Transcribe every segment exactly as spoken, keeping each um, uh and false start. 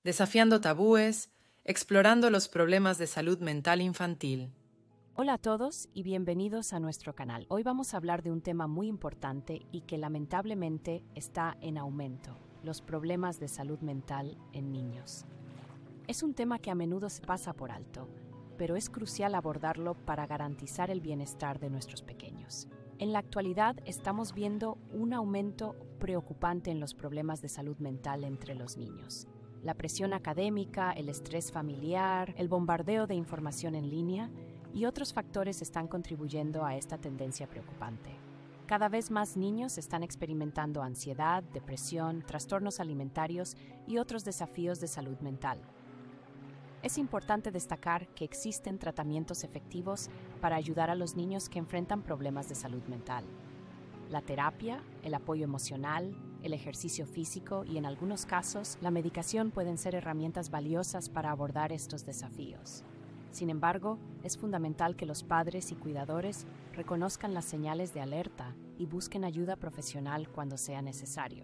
desafiando tabúes, explorando los problemas de salud mental infantil. Hola a todos y bienvenidos a nuestro canal. Hoy vamos a hablar de un tema muy importante y que lamentablemente está en aumento: los problemas de salud mental en niños. Es un tema que a menudo se pasa por alto, pero es crucial abordarlo para garantizar el bienestar de nuestros pequeños. En la actualidad estamos viendo un aumento preocupante en los problemas de salud mental entre los niños. La presión académica, el estrés familiar, el bombardeo de información en línea y otros factores están contribuyendo a esta tendencia preocupante. Cada vez más niños están experimentando ansiedad, depresión, trastornos alimentarios y otros desafíos de salud mental. Es importante destacar que existen tratamientos efectivos para ayudar a los niños que enfrentan problemas de salud mental. La terapia, el apoyo emocional, el ejercicio físico y, en algunos casos, la medicación pueden ser herramientas valiosas para abordar estos desafíos. Sin embargo, es fundamental que los padres y cuidadores reconozcan las señales de alerta y busquen ayuda profesional cuando sea necesario.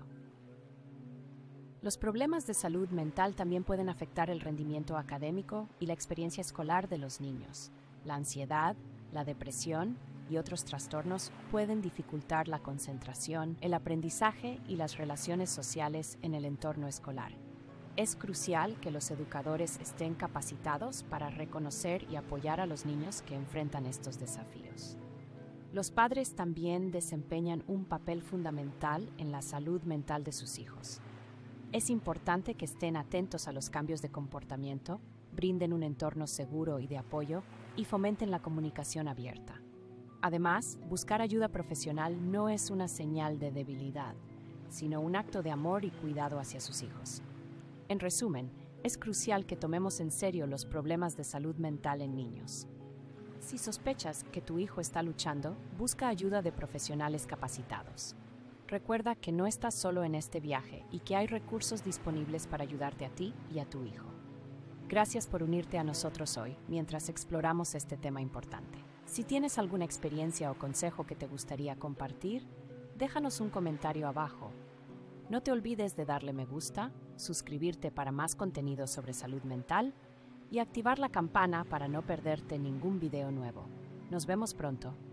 Los problemas de salud mental también pueden afectar el rendimiento académico y la experiencia escolar de los niños. La ansiedad, la depresión y otros trastornos pueden dificultar la concentración, el aprendizaje y las relaciones sociales en el entorno escolar. Es crucial que los educadores estén capacitados para reconocer y apoyar a los niños que enfrentan estos desafíos. Los padres también desempeñan un papel fundamental en la salud mental de sus hijos. Es importante que estén atentos a los cambios de comportamiento, brinden un entorno seguro y de apoyo y fomenten la comunicación abierta. Además, buscar ayuda profesional no es una señal de debilidad, sino un acto de amor y cuidado hacia sus hijos. En resumen, es crucial que tomemos en serio los problemas de salud mental en niños. Si sospechas que tu hijo está luchando, busca ayuda de profesionales capacitados. Recuerda que no estás solo en este viaje y que hay recursos disponibles para ayudarte a ti y a tu hijo. Gracias por unirte a nosotros hoy mientras exploramos este tema importante. Si tienes alguna experiencia o consejo que te gustaría compartir, déjanos un comentario abajo. No te olvides de darle me gusta, suscribirte para más contenido sobre salud mental y activar la campana para no perderte ningún video nuevo. Nos vemos pronto.